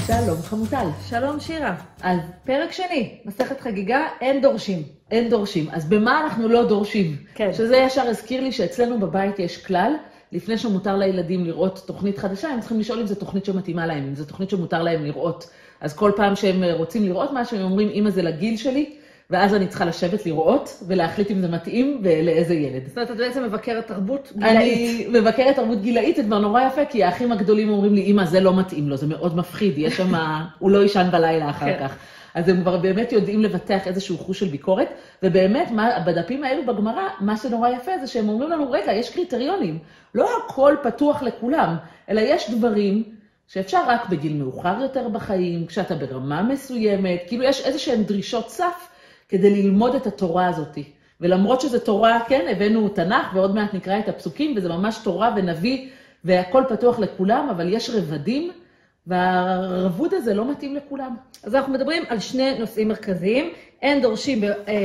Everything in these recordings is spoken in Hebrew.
שלום חמוטל. שלום שירה. אז פרק שני, מסכת חגיגה, אין דורשים. אין דורשים. אז במה אנחנו לא דורשים? כן. שזה ישר הזכיר לי שאצלנו בבית יש כלל, לפני שמותר לילדים לראות תוכנית חדשה, הם צריכים לשאול אם זו תוכנית שמתאימה להם, אם זו תוכנית שמותר להם לראות. אז כל פעם שהם רוצים לראות משהו, הם אומרים, אמא זה לגיל שלי, ואז אני צריכה לשבת לראות, ולהחליט אם זה מתאים ולאיזה ילד. זאת אומרת, את בעצם מבקרת תרבות גילאית. אני מבקרת תרבות גילאית, זה כבר נורא יפה, כי האחים הגדולים אומרים לי, אמא, זה לא מתאים לו, זה מאוד מפחיד, יש שם, הוא לא ישן בלילה אחר כך. אז הם כבר באמת יודעים לבטח איזשהו חוש של ביקורת, ובאמת, בדפים האלו בגמרא, מה שנורא יפה זה שהם אומרים לנו, רגע, יש קריטריונים, לא הכל פתוח לכולם, אלא יש דברים שאפשר רק בגיל מאוחר יותר בחיים, כשאתה ברמה מסוימת, כאילו יש איזשהן דרישות סף, כדי ללמוד את התורה הזאת. ולמרות שזה תורה, כן, הבאנו תנ"ך, ועוד מעט נקרא את הפסוקים, וזה ממש תורה ונביא, והכל פתוח לכולם, אבל יש רבדים, והרבוד הזה לא מתאים לכולם. אז אנחנו מדברים על שני נושאים מרכזיים, אין דורשים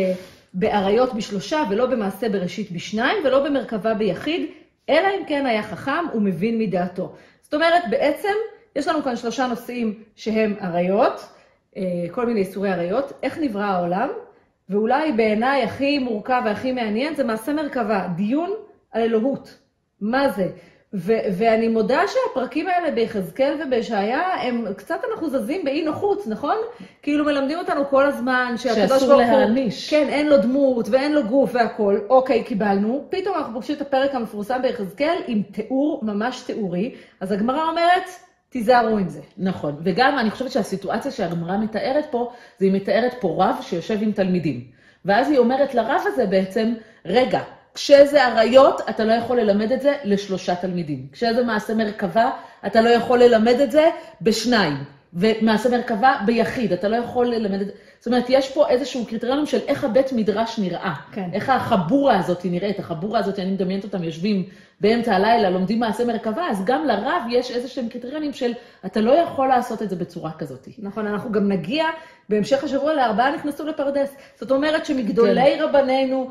בעריות בשלושה, ולא במעשה בראשית בשניים, ולא במרכבה ביחיד, אלא אם כן היה חכם ומבין מדעתו. זאת אומרת, בעצם, יש לנו כאן שלושה נושאים שהם עריות, כל מיני איסורי עריות, איך נברא העולם, ואולי בעיניי הכי מורכב והכי מעניין, זה מעשה מרכבה, דיון על אלוהות. מה זה? ואני מודה שהפרקים האלה ביחזקאל ובישעיה, הם קצת אנחנו זזים באי נוחות, נכון? כאילו מלמדים אותנו כל הזמן, שאסור להעניש. כן, אין לו דמות ואין לו גוף והכל. אוקיי, קיבלנו. פתאום אנחנו פוגשים את הפרק המפורסם ביחזקאל עם תיאור ממש תיאורי. אז הגמרא אומרת, תיזהרו עם זה. נכון, וגם אני חושבת שהסיטואציה שהגמרא מתארת פה, זה היא מתארת פה רב שיושב עם תלמידים. ואז היא אומרת לרב הזה בעצם, רגע, כשזה עריות, אתה לא יכול ללמד את זה לשלושה תלמידים. כשזה מעשה מרכבה, אתה לא יכול ללמד את זה בשניים. ומעשה מרכבה ביחיד, אתה לא יכול ללמד את זה. זאת אומרת, יש פה איזשהו קריטריונים של איך הבית מדרש נראה. כן. איך החבורה הזאת נראית. החבורה הזאת, אני מדמיינת אותם, יושבים באמצע הלילה, לומדים מעשה מרכבה, אז גם לרב יש איזשהם קריטריונים של, אתה לא יכול לעשות את זה בצורה כזאת. נכון, אנחנו גם נגיע בהמשך השבוע לארבעה נכנסו לפרדס. זאת אומרת שמגדולי רבנינו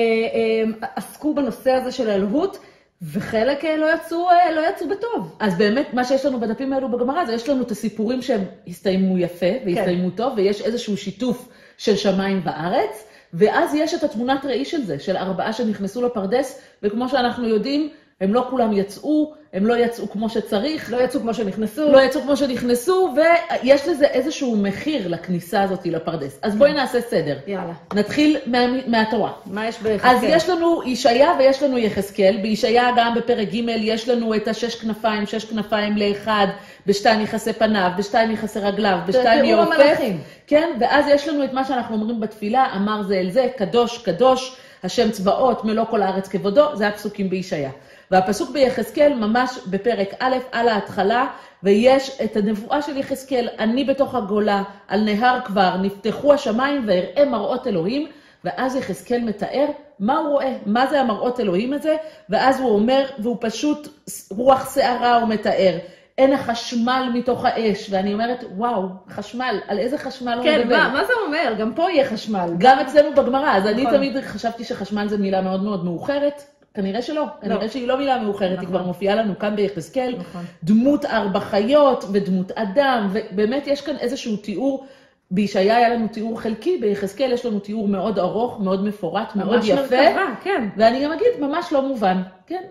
עסקו בנושא הזה של האלוהות, וחלק לא יצאו בטוב. אז באמת, מה שיש לנו בדפים האלו בגמרא, זה יש לנו את הסיפורים שהם הסתיימו יפה, והסתיימו טוב, ויש איזשהו שיתוף של שמיים וארץ, ואז יש את התמונת ראי של זה, של 4 שנכנסו לפרדס, וכמו שאנחנו יודעים, הם לא כולם יצאו, הם לא יצאו כמו שצריך, לא יצאו כמו שנכנסו, ויש לזה איזשהו מחיר לכניסה הזאת לפרדס. אז בואי נעשה סדר. יאללה. נתחיל מהתורה. מה יש ביחזקאל? אז יש לנו ישעיה ויש לנו יחזקאל. בישעיה גם בפרק ג' יש לנו את 6 כנפיים, 6 כנפיים לאחד, ב2 יכסה פניו, ב2 יכסה רגליו, ב2 יעופף. כן, ואז יש לנו את מה שאנחנו אומרים בתפילה, אמר זה אל זה, קדוש, קדוש, השם צבאות, מלוא כל הארץ כבודו, זה הפסוקים בישעיה. והפסוק ביחזקאל ממש בפרק א' על ההתחלה, ויש את הנבואה של יחזקאל, אני בתוך הגולה, על נהר כבר, נפתחו השמיים ואראה מראות אלוהים, ואז יחזקאל מתאר מה הוא רואה, מה זה המראות אלוהים הזה, ואז הוא אומר, והוא פשוט רוח שערה הוא מתאר, אין החשמל מתוך האש, ואני אומרת, וואו, חשמל, על איזה חשמל הוא מדבר? כן, מה זה אומר? גם פה יהיה חשמל. גם אצלנו בגמרא, אז אני תמיד חשבתי שחשמל זה מילה מאוד מאוד מאוחרת, כנראה שלא, כנראה שהיא לא מילה מאוחרת, היא כבר מופיעה לנו כאן ביחזקאל, דמות 4 חיות ודמות אדם, ובאמת יש כאן איזשהו תיאור, בישעיה היה לנו תיאור חלקי, ביחזקאל יש לנו תיאור מאוד ארוך, מאוד מפורט, מאוד יפה, כן. ואני גם אגיד, ממש לא מובן, כן,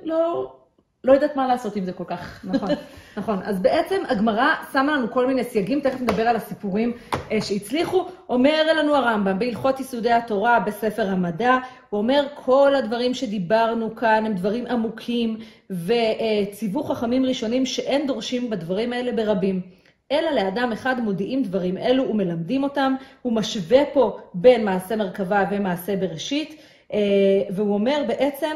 לא יודעת מה לעשות עם זה כל כך. נכון, נכון. אז בעצם הגמרא שמה לנו כל מיני סייגים, תכף נדבר על הסיפורים שהצליחו. אומר לנו הרמב"ם, בהלכות יסודי התורה, בספר המדע, הוא אומר, כל הדברים שדיברנו כאן הם דברים עמוקים, וציוו חכמים ראשונים שאין דורשים בדברים האלה ברבים. אלא לאדם אחד מודיעים דברים אלו ומלמדים אותם, הוא משווה פה בין מעשה מרכבה ומעשה בראשית, והוא אומר בעצם,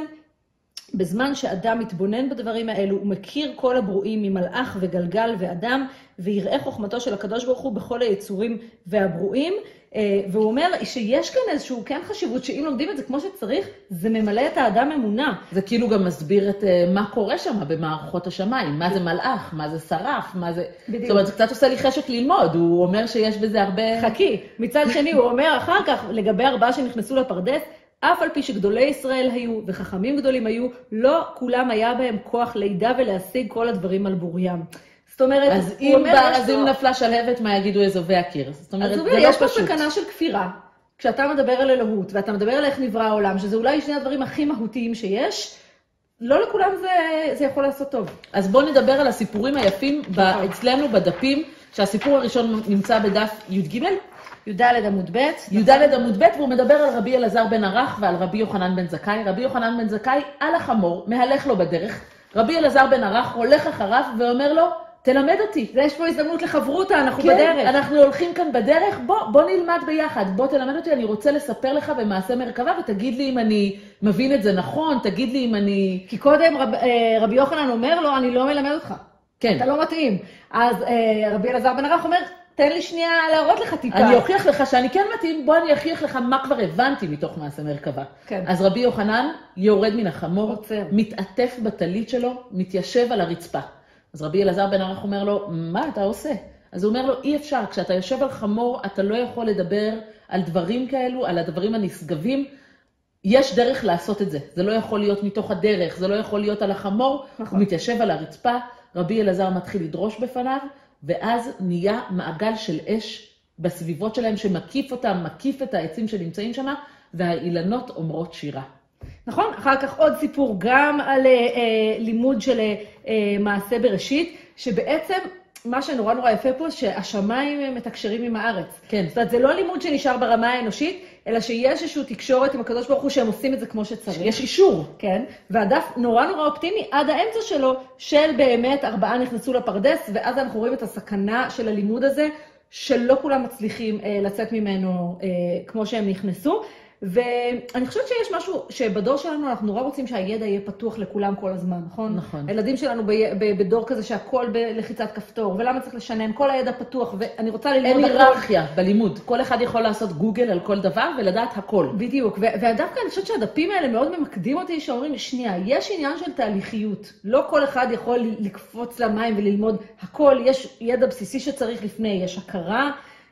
בזמן שאדם מתבונן בדברים האלו, הוא מכיר כל הברואים ממלאך וגלגל ואדם, ויראה חוכמתו של הקדוש ברוך הוא בכל היצורים והברואים, והוא אומר שיש כאן איזשהו כן חשיבות, שאם לומדים את זה כמו שצריך, זה ממלא את האדם אמונה. זה כאילו גם מסביר את מה קורה שם במערכות השמיים, מה זה מלאך, מה זה שרף, מה זה... זאת אומרת, זה קצת עושה לי חשק ללמוד, הוא אומר שיש בזה הרבה... חכי, מצד שני הוא אומר אחר כך, לגבי 4 שנכנסו לפרדס, אף על פי שגדולי ישראל היו וחכמים גדולים היו, לא כולם היה בהם כוח לידע ולהשיג כל הדברים על בוריים. זאת אומרת, אז אם נפלה שלהבת, מה יגידו אזובי הקיר? זאת אומרת, זה לא יש פה פשוט. סכנה של כפירה. כשאתה מדבר על אלוהות, ואתה מדבר על איך נברא העולם, שזה אולי שני הדברים הכי מהותיים שיש, לא לכולם זה יכול לעשות טוב. אז בואו נדבר על הסיפורים היפים אצלנו בדפים, שהסיפור הראשון נמצא בדף י"ג. י"ד עמוד ב'. י"ד עמוד ב', והוא מדבר על רבי אלעזר בן ערך ועל רבי יוחנן בן זכאי. רבי יוחנן בן זכאי על החמור, מהלך לו בדרך. רבי אלעזר בן ערך הולך אחריו ואומר לו, תלמד אותי. יש פה הזדמנות לחברותה, אנחנו בדרך. כן, אנחנו הולכים כאן בדרך, בוא נלמד ביחד, בוא תלמד אותי, אני רוצה לספר לך במעשה מרכבה, ותגיד לי אם אני מבין את זה נכון, תגיד לי אם אני... כי קודם רבי יוחנן אומר לו, אני לא מלמד אותך. כן. אתה לא מתאים. אז רבי אלעזר בן ערך אומר, תן לי שנייה להראות לך טיפה. אני אוכיח לך שאני כן מתאים, בוא אני אוכיח לך מה כבר הבנתי מתוך מעשה מרכבה. כן. אז רבי יוחנן יורד מן החמור, עוצר. מתעטף בטלית שלו, מתיישב על הרצפה. אז רבי אלעזר בן ערך אומר לו, מה אתה עושה? אז הוא אומר לו, אי אפשר, כשאתה יושב על חמור, אתה לא יכול לדבר על דברים כאלו, על הדברים הנשגבים. יש דרך לעשות את זה. זה לא יכול להיות מתוך הדרך, זה לא יכול להיות על החמור. נכון. הוא מתיישב על הרצפה, רבי אלעזר מתחיל לדרוש בפניו, ואז נהיה מעגל של אש בסביבות שלהם, שמקיף אותם, מקיף את העצים שנמצאים שם, והאילנות אומרות שירה. נכון, אחר כך עוד סיפור גם על לימוד של מעשה בראשית, שבעצם מה שנורא נורא יפה פה, שהשמיים מתקשרים עם הארץ. כן. זאת אומרת, זה לא לימוד שנשאר ברמה האנושית, אלא שיש איזושהי תקשורת עם הקדוש ברוך הוא שהם עושים את זה כמו שצריך. יש אישור. כן, והדף נורא נורא אופטימי עד האמצע שלו, של באמת 4 נכנסו לפרדס, ואז אנחנו רואים את הסכנה של הלימוד הזה, שלא כולם מצליחים לצאת ממנו כמו שהם נכנסו. ואני חושבת שיש משהו שבדור שלנו אנחנו נורא רוצים שהידע יהיה פתוח לכולם כל הזמן, נכון? נכון. הילדים שלנו בדור כזה שהכל בלחיצת כפתור, ולמה צריך לשנן? כל הידע פתוח, ואני רוצה ללמוד אין היררכיה בלימוד. כל אחד יכול לעשות גוגל על כל דבר ולדעת הכל. בדיוק, ודווקא אני חושבת שהדפים האלה מאוד ממקדים אותי, שאומרים, שנייה, יש עניין של תהליכיות. לא כל אחד יכול לקפוץ למים וללמוד הכל, יש ידע בסיסי שצריך לפני, יש הכרה,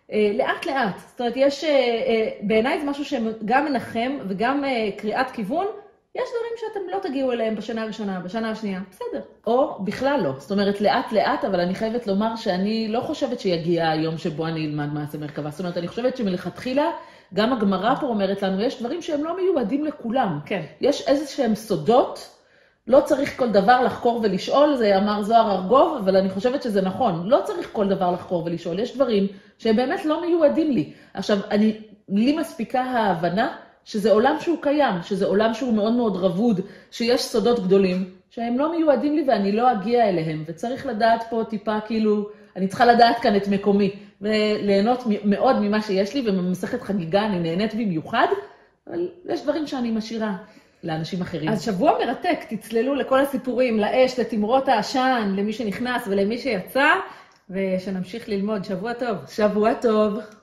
לאט לאט. זאת אומרת, יש, בעיניי זה משהו שגם מנחם וגם קריאת כיוון, יש דברים שאתם לא תגיעו אליהם בשנה הראשונה, בשנה השנייה, בסדר. או בכלל לא. זאת אומרת, לאט לאט, אבל אני חייבת לומר שאני לא חושבת שיגיע היום שבו אני אלמד מעשה מרכבה. זאת אומרת, אני חושבת שמלכתחילה, גם הגמרא פה אומרת לנו, יש דברים שהם לא מיועדים לכולם. כן. יש איזשהם סודות, לא צריך כל דבר לחקור ולשאול, זה אמר זוהר ארגוב, אבל אני חושבת שזה נכון. לא צריך כל דבר לחקור ולשאול. יש דברים שהם באמת לא מיועדים לי. עכשיו, לי מספיקה ההבנה שזה עולם שהוא קיים, שזה עולם שהוא מאוד מאוד רבוד, שיש סודות גדולים, שהם לא מיועדים לי ואני לא אגיע אליהם. וצריך לדעת פה טיפה כאילו, אני צריכה לדעת כאן את מקומי, וליהנות מאוד ממה שיש לי, ובמסכת חגיגה אני נהנית במיוחד, אבל יש דברים שאני משאירה לאנשים אחרים. אז שבוע מרתק, תצללו לכל הסיפורים, לאש, לתמרות העשן, למי שנכנס ולמי שיצא, ושנמשיך ללמוד. שבוע טוב. שבוע טוב.